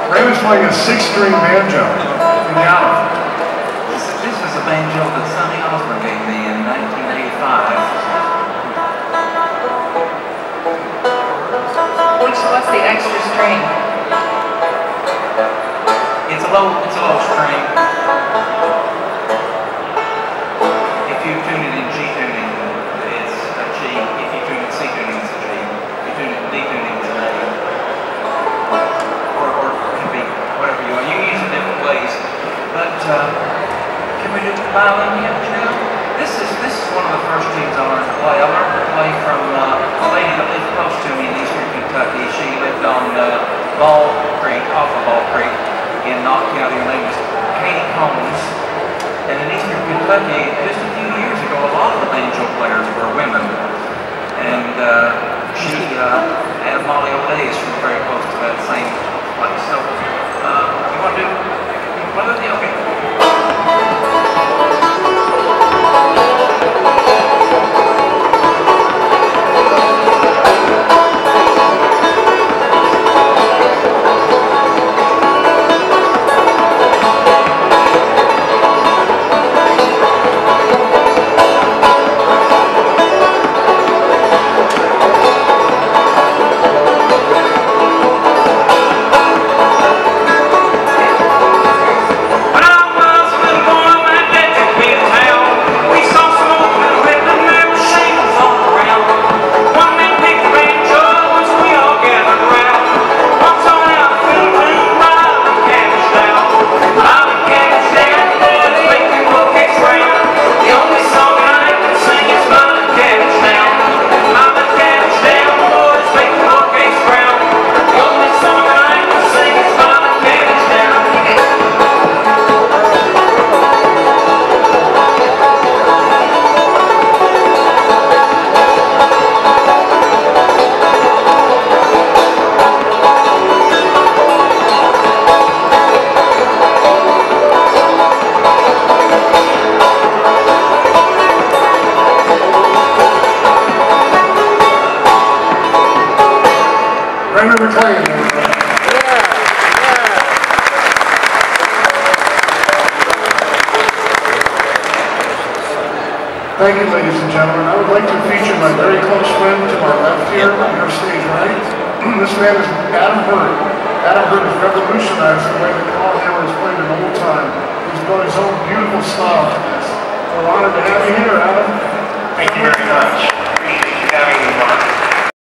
Raymond's playing a 6-string banjo. Yeah. This is a banjo that Sonny Osborne gave me in 1985. What's the extra string? It's a low string. If you tune it in G tuning, it's a G. If you tune it C tuning, it's a G. If you tune it in D tuning, it's an A. Or it can be whatever you want. You can use it different ways. But can we do the violin yet now? This is one of the first tunes I learned to play. I learned to play from a lady that lived close to me in eastern Kentucky. She lived on Ball Creek, off of Ball Creek in Knott County. Her name was Katie Combs. And in eastern Kentucky, just a few years ago, a lot of the banjo players were women. And she and Molly O'Day is from very close to that same place. So you want to do one of the okay. McLain. Thank you, ladies and gentlemen. I would like to feature my very close friend to my left here on your stage right. This man is Adam Hurt. Adam Hurt has revolutionized the way the Clawhammer is played in old time. He's brought his own beautiful style to this. We're honored to have you here, Adam. Thank you very much. Appreciate you having me, Mark.